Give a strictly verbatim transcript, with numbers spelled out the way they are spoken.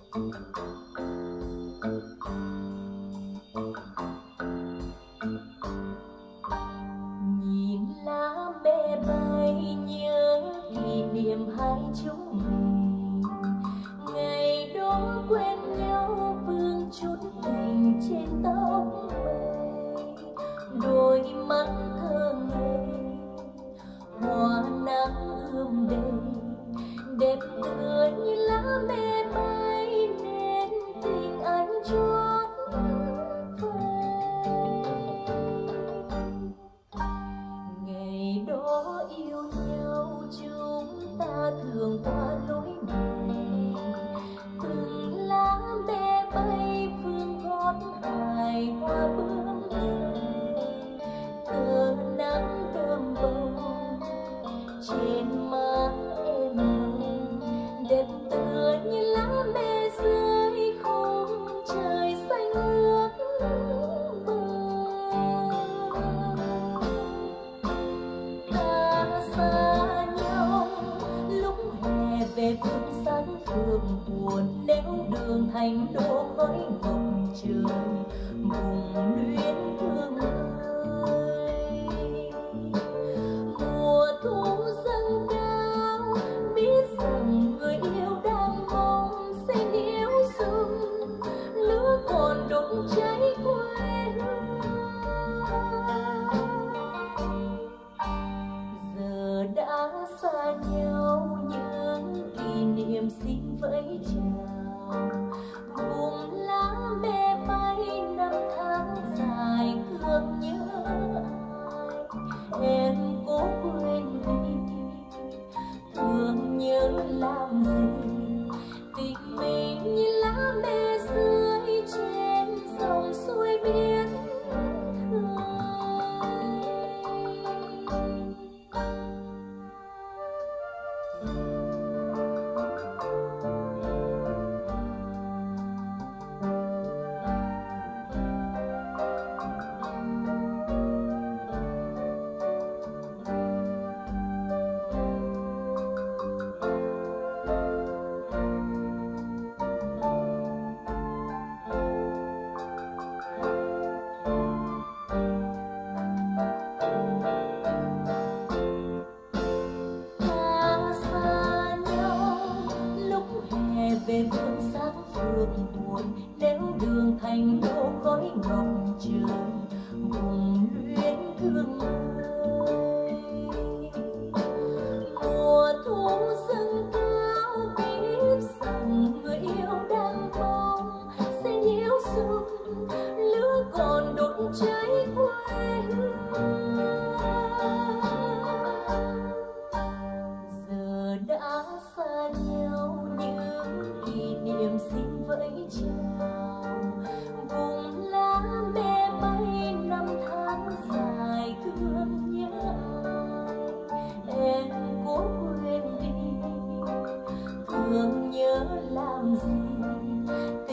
Nhìn lá me bay nhớ kỷ niệm hai chúng mình, ngày đó quen nhau vương chút tình trên tóc mây, đôi mắt thơ ngây hoa nắng ươm đầy, đẹp tựa như lá me bay nên tình anh chót vơi. Ngày đó yêu nhau chúng ta thường qua lối này, từng lá me bay vương gót hài hoa bướm rơi, cờ nắng đơm bông trên má em hồng, đẹp tựa như lá me rơi khung trời xanh ước mơ. Ta xa nhau lúc hè về phương sáng phượng buồn, nếu đường thành đô khói ngọc trời vùng luyến thương ơi. Mùa thu dâng cao biết rằng người yêu đang mong sẽ níu sum lửa còn đốt cháy quê hương. Giờ đã xa nhau những kỷ niệm xin vẫy chào, vùng lá me bay năm tháng dài thương nhớ ai, em cố quên đi thương nhớ làm gì, tình mình như lá me rơi trên dòng suối biển khơi. Về phương sáng phượng buồn, nếu đường thành đô khói ngọc trời vùng luyến thương ơi. Mùa thu dâng cao biết rằng người yêu đang mong sẽ nhiễu sum lửa còn đốt cháy quê hương. Giờ đã xa nhau những kỷ niệm xin vẫy chào, vùng lá me bay năm tháng dài thương nhớ ai, em cố quên đi thương nhớ làm gì,